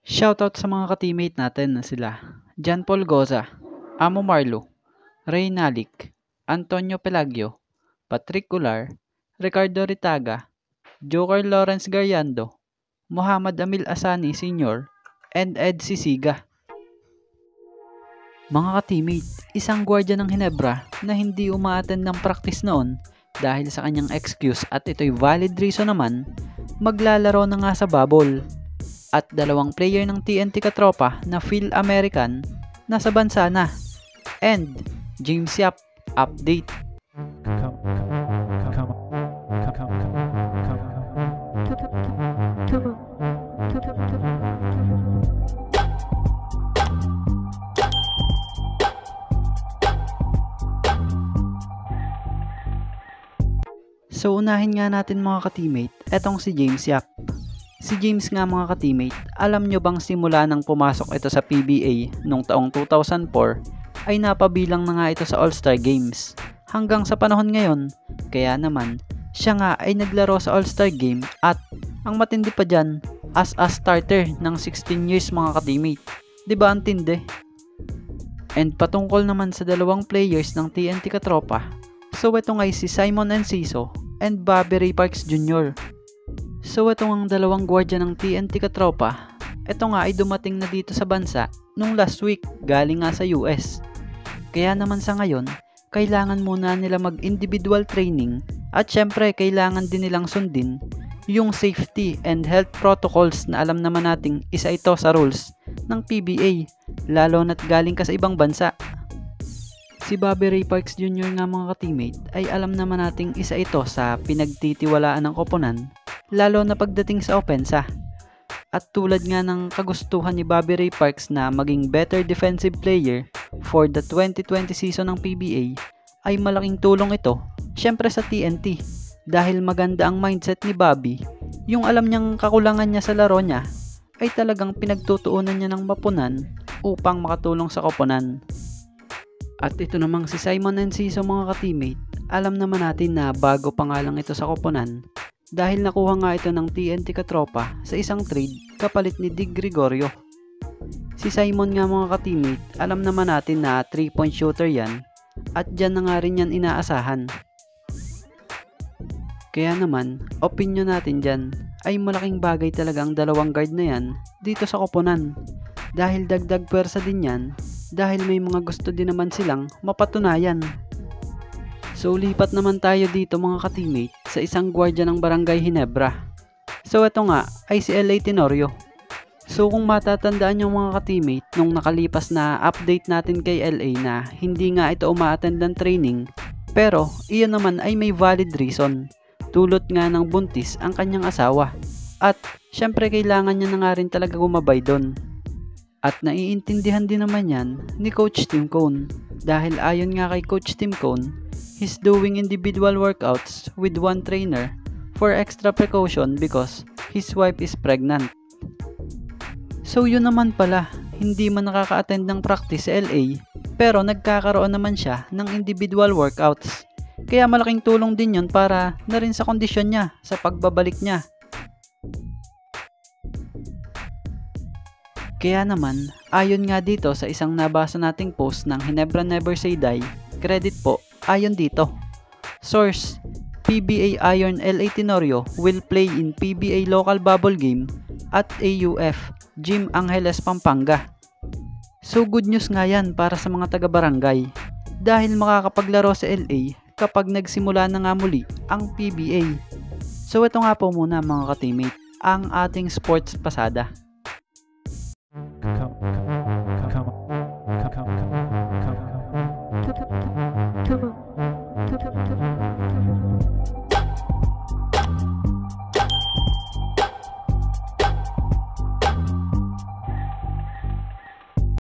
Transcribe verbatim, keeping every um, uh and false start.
Shoutout sa mga ka-teammate natin na sila Jan Paul Goza, Amo Marlo, Ray Nalik, Antonio Pelagio, Patrick Ular, Ricardo Ritaga, Joker Lawrence Gariando, Muhammad Amil Asani Senior, and Ed Sisiga. Mga ka-teammate, isang gwardiya ng Hinebra na hindi umaattend ng practice noon dahil sa kanyang excuse at ito'y valid reason naman, maglalaro na nga sa bubble. At dalawang player ng T N T katropa na Phil American nasa bansa na. And James Yap update. So unahin nga natin mga ka-teammate, etong si James Yap. Si James nga mga ka-teammate, alam nyo bang simula nang pumasok ito sa P B A noong taong two thousand four ay napabilang na nga ito sa All-Star Games hanggang sa panahon ngayon. Kaya naman, siya nga ay naglaro sa All-Star Game at ang matindi pa dyan, as a starter ng sixteen years mga ka-teammate. Diba ang tindi? And patungkol naman sa dalawang players ng T N T katropa, so ito nga si Simon Enciso and Bobby Ray Parks Junior So ito ang dalawang gwardiya ng T N T katropa, ito nga ay dumating na dito sa bansa nung last week galing nga sa U S. Kaya naman sa ngayon, kailangan muna nila mag-individual training at syempre kailangan din nilang sundin yung safety and health protocols na alam naman nating isa ito sa rules ng P B A, lalo na't galing ka sa ibang bansa. Si Bobby Ray Parks Junior nga mga ka-teammate ay alam naman nating isa ito sa pinagtitiwalaan ng koponan, lalo na pagdating sa opensa. At tulad nga ng kagustuhan ni Bobby Ray Parks na maging better defensive player for the twenty twenty season ng P B A, ay malaking tulong ito syempre sa T N T dahil maganda ang mindset ni Bobby. Yung alam niyang kakulangan niya sa laro niya ay talagang pinagtutuunan niya ng mapunan upang makatulong sa koponan. At ito namang si Simon Enciso mga ka-teammate, alam naman natin na bago pa nga lang ito sa koponan dahil nakuha nga ito ng T N T katropa sa isang trade kapalit ni Dig Gregorio. Si Simon nga mga ka-teammate, alam naman natin na three point shooter yan at dyan na nga rin yan inaasahan. Kaya naman, opinion natin dyan ay malaking bagay talaga ang dalawang guard na yan dito sa koponan dahil dagdag pwersa din yan dahil may mga gusto din naman silang mapatunayan. So lipat naman tayo dito mga ka-teammate sa isang gwardiya ng Barangay Hinebra. So ito nga ay si L A Tenorio. So kung matatandaan yung mga ka-teammate nung nakalipas na update natin kay L A na hindi nga ito uma-attend ng training, pero iyon naman ay may valid reason. Tulot nga ng buntis ang kanyang asawa at syempre kailangan niya na nga rin talaga gumabay doon. At naiintindihan din naman yan ni Coach Tim Cone dahil ayon nga kay Coach Tim Cone, he's doing individual workouts with one trainer for extra precaution because his wife is pregnant. So yun naman pala, hindi man nakaka-attend ng practice sa L A pero nagkakaroon naman siya ng individual workouts. Kaya malaking tulong din yun para na rin sa kondisyon niya sa pagbabalik niya. Kaya naman, ayon nga dito sa isang nabasa nating post ng Hinebra Never Say Die, credit po, ayon dito. Source, P B A Iron L A Tenorio will play in P B A local bubble game at A U F, Gym Angeles, Pampanga. So good news nga yan para sa mga taga-barangay dahil makakapaglaro sa L A kapag nagsimula na nga muli ang P B A. So ito nga po muna mga ka-teammate, ang ating sports pasada.